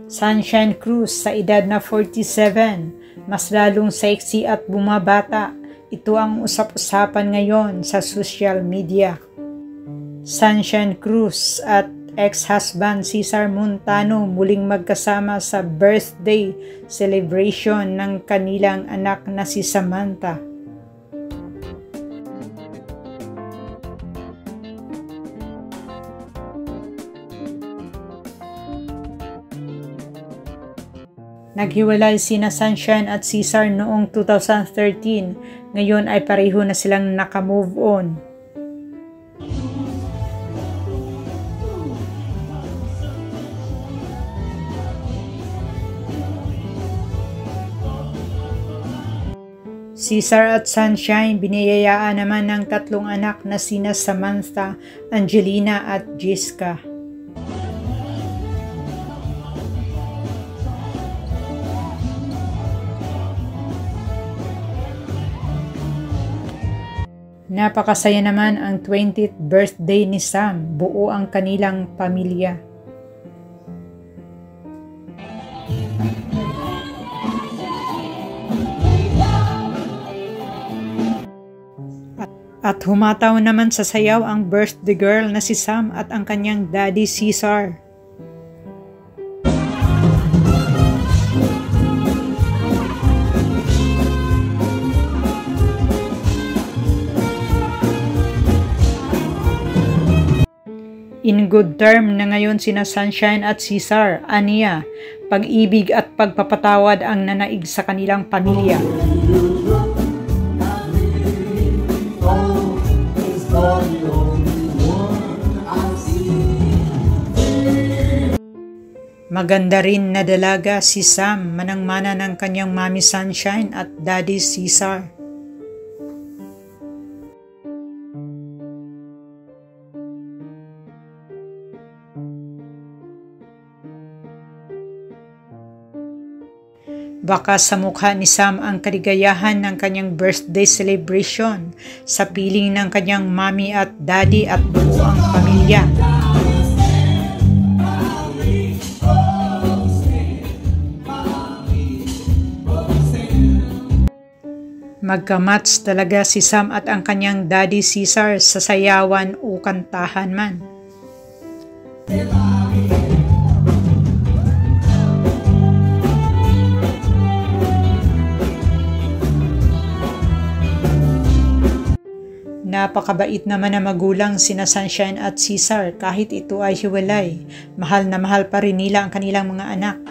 Sunshine Cruz sa edad na 47, mas lalong sexy at bumabata. Ito ang usap-usapan ngayon sa social media. Sunshine Cruz at ex-husband Cesar Montano muling magkasama sa birthday celebration ng kanilang anak na si Samantha. Naghiwalay sina Sunshine at Cesar noong 2013, ngayon ay pareho na silang naka-move on. Cesar at Sunshine biniyayaan naman ng tatlong anak na sina Samantha, Angelina at Jessica. Napakasaya naman ang 20th birthday ni Sam, buo ang kanilang pamilya. At humataw naman sa sayaw ang birthday girl na si Sam at ang kanyang daddy Cesar. In good term na ngayon sina Sunshine at Cesar, aniya, pag-ibig at pagpapatawad ang nanaig sa kanilang pamilya. Maganda rin na dalaga si Sam, manang-mana ng kanyang mami Sunshine at daddy Cesar. Baka sa mukha ni Sam ang kaligayahan ng kanyang birthday celebration sa piling ng kanyang mami at daddy at buo ang pamilya. Magka-match talaga si Sam at ang kanyang daddy Cesar sa sayawan o kantahan man. Napakabait naman na magulang sina Sunshine at Cesar kahit ito ay hiwalay. Mahal na mahal pa rin nila ang kanilang mga anak.